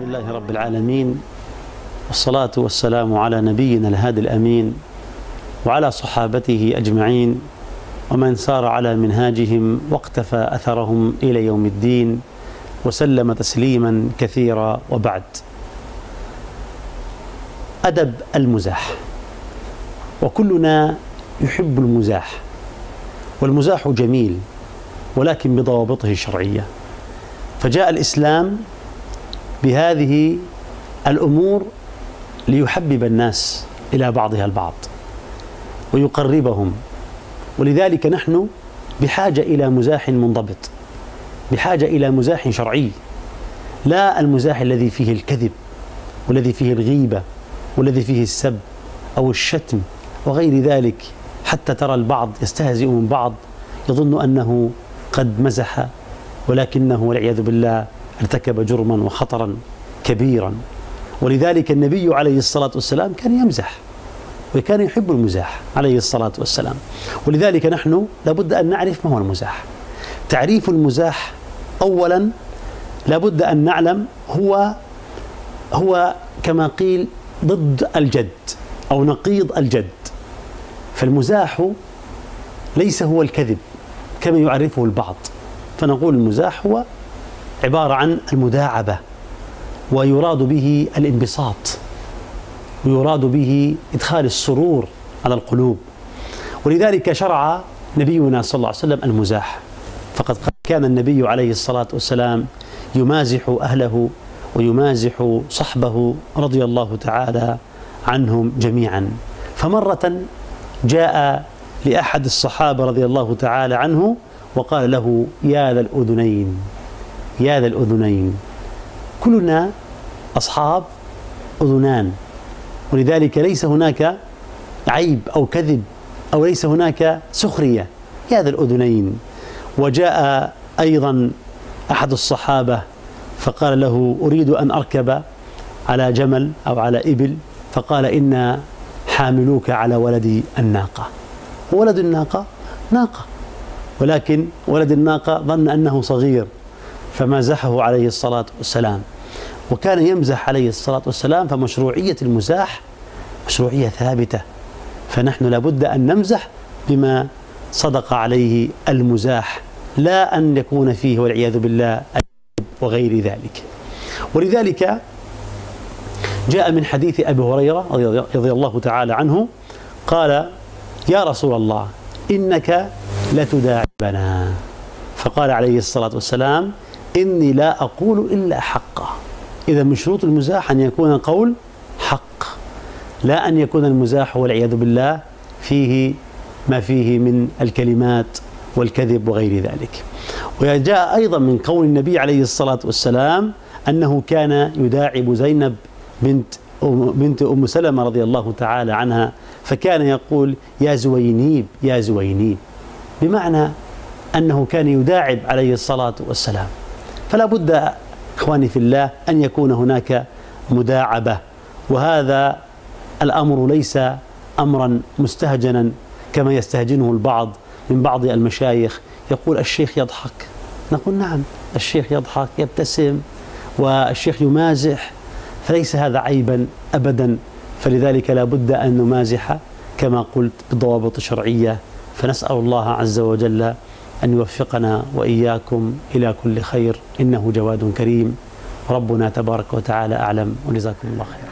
لله رب العالمين، والصلاة والسلام على نبينا الهادي الأمين وعلى صحابته أجمعين ومن سار على منهاجهم واقتفى أثرهم إلى يوم الدين وسلم تسليما كثيرا. وبعد، أدب المزاح، وكلنا يحب المزاح، والمزاح جميل ولكن بضوابطه الشرعية. فجاء الإسلام بهذه الأمور ليحبب الناس إلى بعضها البعض ويقربهم، ولذلك نحن بحاجة إلى مزاح منضبط، بحاجة إلى مزاح شرعي، لا المزاح الذي فيه الكذب والذي فيه الغيبة والذي فيه السب أو الشتم وغير ذلك، حتى ترى البعض يستهزئ من بعض يظن أنه قد مزح ولكنه والعياذ بالله ارتكب جرما وخطرا كبيرا. ولذلك النبي عليه الصلاة والسلام كان يمزح وكان يحب المزاح عليه الصلاة والسلام. ولذلك نحن لابد أن نعرف ما هو المزاح. تعريف المزاح أولا لابد أن نعلم هو كما قيل ضد الجد أو نقيض الجد. فالمزاح ليس هو الكذب كما يعرفه البعض، فنقول المزاح هو عبارة عن المداعبة، ويراد به الانبساط، ويراد به إدخال السرور على القلوب. ولذلك شرع نبينا صلى الله عليه وسلم المزاح، فقد كان النبي عليه الصلاة والسلام يمازح أهله ويمازح صحبه رضي الله تعالى عنهم جميعا. فمرة جاء لأحد الصحابة رضي الله تعالى عنه وقال له: يا ذا الأذنين، يا ذا الأذنين. كلنا أصحاب أذنان، ولذلك ليس هناك عيب أو كذب أو ليس هناك سخرية، يا ذا الأذنين. وجاء أيضا أحد الصحابة فقال له: أريد أن أركب على جمل أو على إبل، فقال: إن حاملوك على ولد الناقة. وولد الناقة ناقة، ولكن ولد الناقة ظن أنه صغير فمازحه عليه الصلاة والسلام، وكان يمزح عليه الصلاة والسلام. فمشروعية المزاح مشروعية ثابتة، فنحن لابد أن نمزح بما صدق عليه المزاح، لا أن يكون فيه والعياذ بالله وغير ذلك. ولذلك جاء من حديث أبي هريرة رضي الله تعالى عنه قال: يا رسول الله إنك لتداعبنا. فقال عليه الصلاة والسلام: إني لا أقول إلا حقا. إذا من شروط المزاح أن يكون القول حق، لا أن يكون المزاح والعياذ بالله فيه ما فيه من الكلمات والكذب وغير ذلك. وجاء أيضا من قول النبي عليه الصلاة والسلام أنه كان يداعب زينب بنت أم سلمة رضي الله تعالى عنها، فكان يقول: يا زوينيب، يا زوينيب، بمعنى أنه كان يداعب عليه الصلاة والسلام. فلا بد إخواني في الله أن يكون هناك مداعبة، وهذا الأمر ليس أمرا مستهجنا كما يستهجنه البعض من بعض المشايخ، يقول: الشيخ يضحك. نقول: نعم، الشيخ يضحك يبتسم والشيخ يمازح، فليس هذا عيبا أبدا. فلذلك لا بد أن نمازح كما قلت بالضوابط الشرعية. فنسأل الله عز وجل أن يوفقنا وإياكم إلى كل خير، إنه جواد كريم، ربنا تبارك وتعالى أعلم، وجزاكم الله خير.